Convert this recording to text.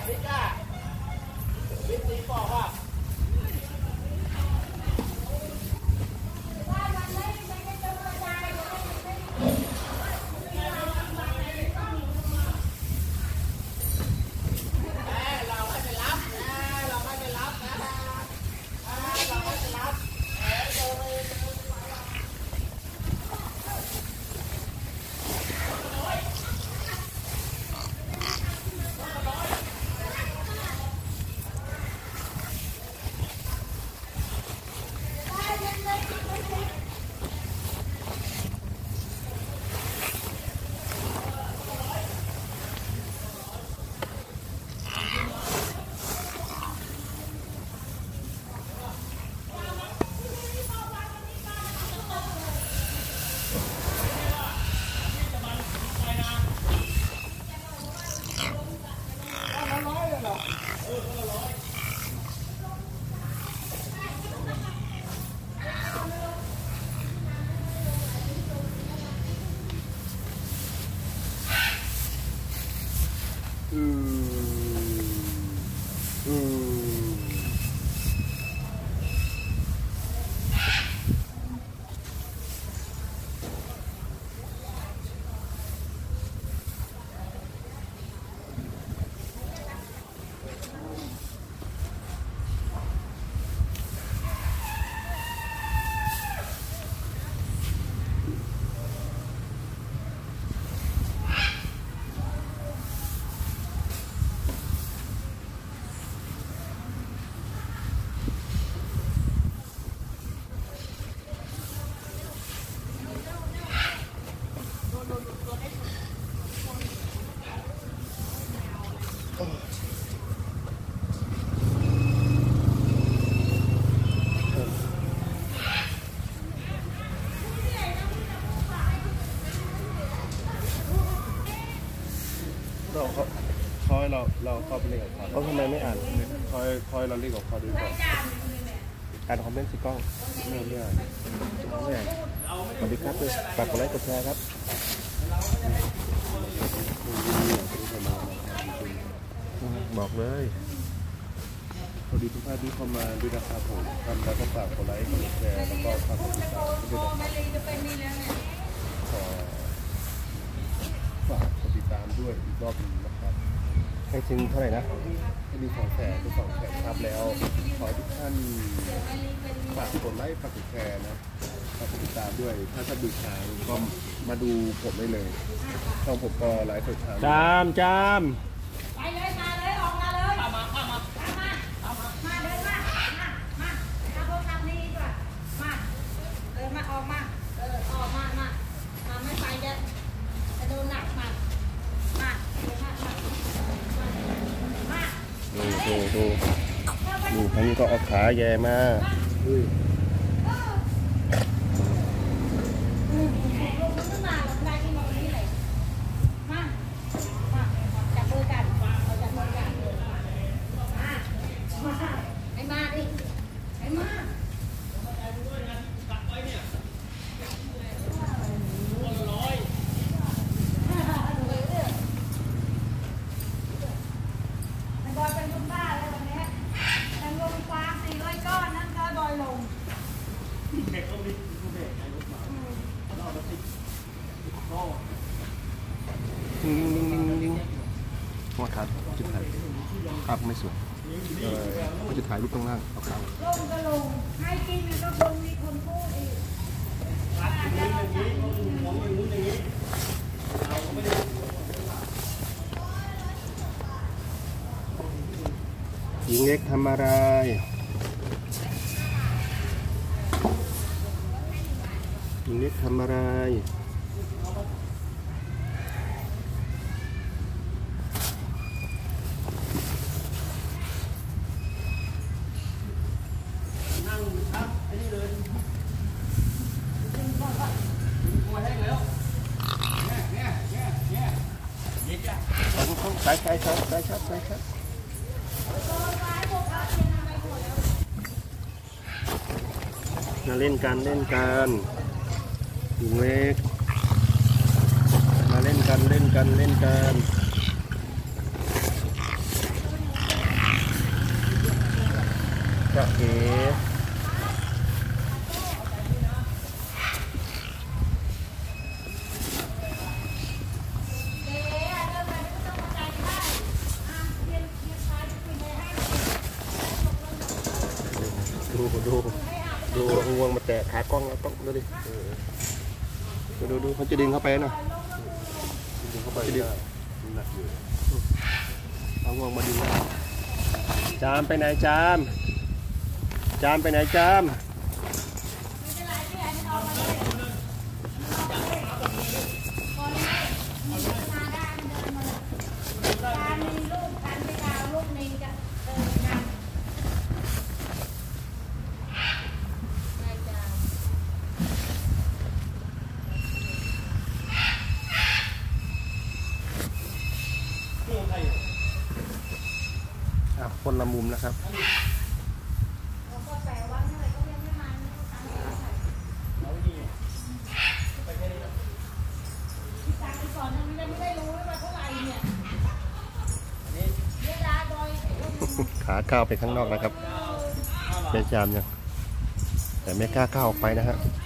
เราเข้าไปเล่นกับเขาทำไมไม่อ่านคอยเราเล่นกับเขาดีกว่าอ่านคอมเมนต์สิกล้องไม่อ่านสวัสดีครับฝากกดไลค์กดแชร์ครับบอกเลยสวัสดีทุกท่านที่เข้ามาด้วยนะครับผมทำแล้วก็ฝากกดไลค์กดแชร์แล้วก็ฝากกดติดตามด้วยนะครับฝากกดติดตามด้วยอีกรอบนึงนะครับให้ถึงเท่าไหร่นะให้มี200,000เป็น200,000ครับแล้วขอทุกท่านฝากกดไลค์ฝากกดแชร์นะฝากกดติดตามด้วยถ้าท่านดูช้าก็มาดูผมได้เลยช่องผมก็ไลฟ์สดช้าจามไปเลยมาเลยออกมาเลยมาเดินมาถ้าพวกทำนี่ดีกว่ามาเดินมาออกมาออกมาไม่ไปจะโดนหนักมาดูพันก็เอาขาแย่มาว่าครับจุดถ่ายครับไม่สวยก็จะถ่ายรูปตรงล่างเอาเข้าลงก็ลงให้กินก็คงมีคนพูดอีกหญิงเล็กทำอะไรหญิงเล็กทำอะไรใช่มาเล่นกันหญิงเล็กมาเล่นกันจะเอ๋ดูงวงมาแตะขากล้องแล้วต้องดูดิดูเขาจะดึงเข้าไปนะดึงเข้าไปจะดึงหนักอยู่เอางวงมาดึงจามไปไหนจามไปไหนจามคนละมุมนะครับขาก้าวไปข้างนอกนะครับแม่จามยังแต่ไม่กล้าก้าวออกไปนะฮะ